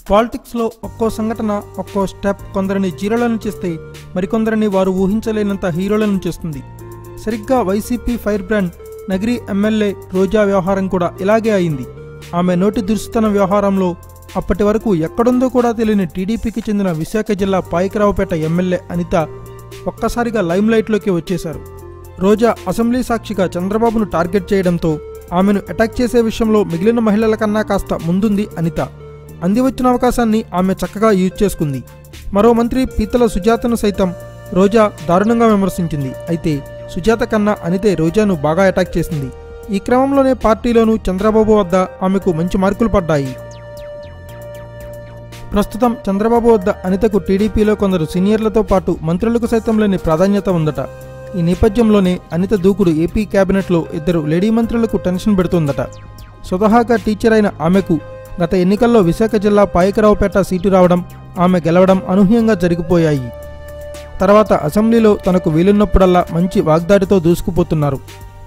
పాలిటిక్స్లో ఒక్కో సంఘటన ఒక్కో స్టెప్ కొందరిని జీరోలను చేస్తే మరికొందరిని వారు ఊహించలేనంత హీరోలను చేస్తుంది. సరిగ్గా YCP fire brand Nagari MLA Roja వ్యవహారం కూడా ఇలాగే అయింది. ఆమె నోటి దురుసుతనం వ్యవహారంలో అప్పటి వరకు ఎక్కడుందో కూడా తెలియని టీడీపీకి చెందిన విశాఖ జిల్లా పాయకరావుపేట ఎమ్మెల్యే అనిత ఒక్కసారిగా లైమ్లైట్లోకి వచ్చేశారు. రోజా అసెంబ్లీ సాక్షిగా చంద్రబాబును టార్గెట్ చేయడంతో ఆమెను అటాక్ చేసే విషయంలో మిగిలిన మహిళల కన్నా కాస్త ముందుంది అనిత. అంది వచ్చిన అవకాశాన్ని ఆమె చక్కగా యూజ్ చేసుకుంది. మరో మంత్రి పీతల సుజాతను సైతం రోజా దారుణంగా విమర్శించింది. అయితే సుజాత కన్నా అనితే రోజాను బాగా అటాక్ చేసింది. ఈ క్రమంలోనే పార్టీలోనూ చంద్రబాబు వద్ద ఆమెకు మంచి మార్కులు పడ్డాయి. ప్రస్తుతం చంద్రబాబు వద్ద అనితకు టీడీపీలో కొందరు సీనియర్లతో పాటు మంత్రులకు సైతం లేని ప్రాధాన్యత ఉందట. ఈ నేపథ్యంలోనే అనిత దూకుడు ఏపీ కేబినెట్లో ఇద్దరు లేడీ మంత్రులకు టెన్షన్ పెడుతుందట. స్వతహాగా టీచర్ అయిన ఆమెకు గత ఎన్నికల్లో విశాఖ జిల్లా పాయకరావుపేట సీటు రావడం, ఆమె గెలవడం అనూహ్యంగా జరిగిపోయాయి. తర్వాత అసెంబ్లీలో తనకు వీలున్నప్పుడల్లా మంచి వాగ్దాడితో దూసుకుపోతున్నారు.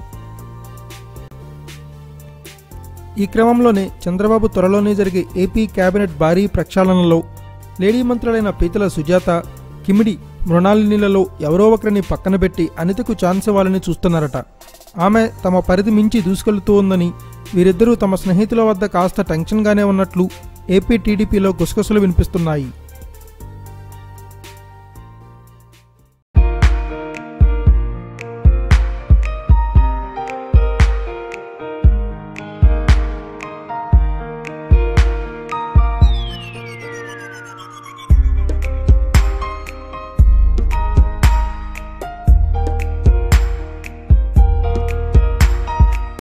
ఈ క్రమంలోనే చంద్రబాబు త్వరలోనే జరిగే ఏపీ కేబినెట్ భారీ ప్రక్షాళనలో లేడీ మంత్రులైన పీతల సుజాత, కిమిడి మృణాలినిలలో ఎవరో ఒకరిని పక్కన పెట్టి అనితకు ఛాన్స్ ఇవ్వాలని చూస్తున్నారట. ఆమె తమ పరిధి మించి దూసుకెళ్తూ ఉందని, వీరిద్దరూ తమ స్నేహితుల వద్ద కాస్త టెన్షన్గానే ఉన్నట్లు ఏపీ టీడీపీలో గుసగుసలు వినిపిస్తున్నాయి.